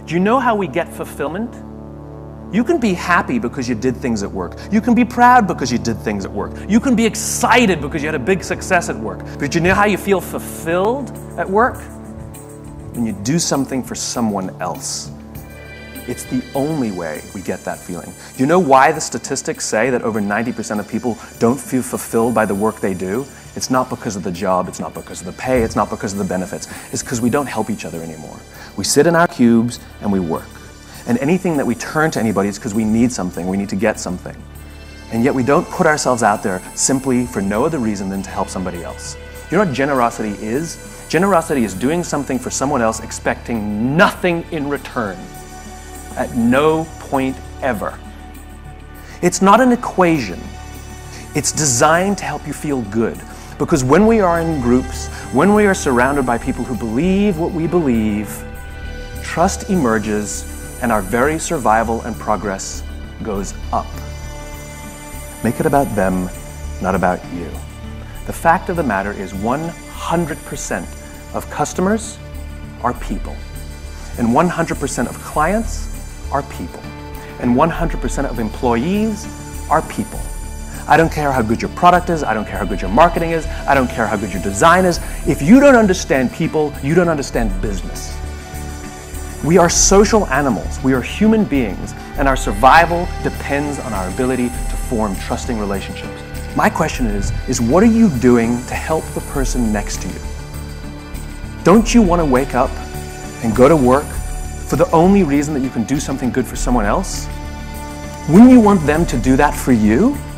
Do you know how we get fulfillment? You can be happy because you did things at work. You can be proud because you did things at work. You can be excited because you had a big success at work. But you know how you feel fulfilled at work? When you do something for someone else. It's the only way we get that feeling. Do you know why the statistics say that over 90% of people don't feel fulfilled by the work they do? It's not because of the job, it's not because of the pay, it's not because of the benefits. It's because we don't help each other anymore. We sit in our cubes and we work. And anything that we turn to anybody is because we need something, we need to get something. And yet we don't put ourselves out there simply for no other reason than to help somebody else. You know what generosity is? Generosity is doing something for someone else expecting nothing in return. At no point ever. It's not an equation. It's designed to help you feel good. Because when we are in groups, when we are surrounded by people who believe what we believe, trust emerges and our very survival and progress goes up. Make it about them, not about you. The fact of the matter is 100% of customers are people. And 100% of clients are people. And 100% of employees are people. I don't care how good your product is, I don't care how good your marketing is, I don't care how good your design is. If you don't understand people, you don't understand business. We are social animals, we are human beings, and our survival depends on our ability to form trusting relationships. My question is what are you doing to help the person next to you? Don't you want to wake up and go to work for the only reason that you can do something good for someone else? Wouldn't you want them to do that for you?